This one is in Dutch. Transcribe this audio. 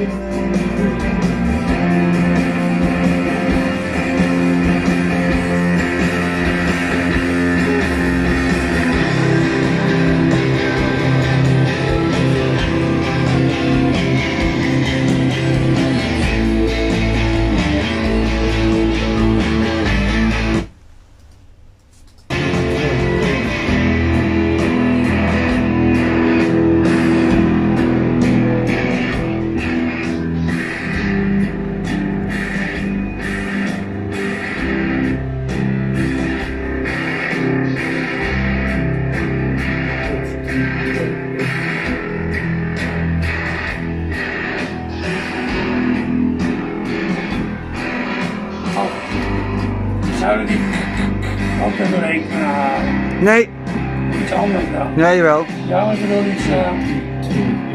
Zouden die ook er doorheen kunnen halen? Nee. Iets anders dan? Nee, jawel. Ja, maar ik bedoel iets...